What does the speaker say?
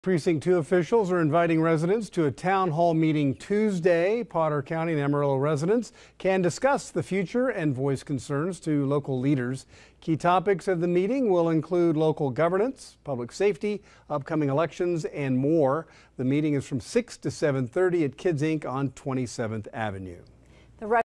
Precinct 2 officials are inviting residents to a town hall meeting Tuesday. Potter County and Amarillo residents can discuss the future and voice concerns to local leaders. Key topics of the meeting will include local governance, public safety, upcoming elections, and more. The meeting is from 6 to 7:30 at Kids Inc. on 27th Avenue.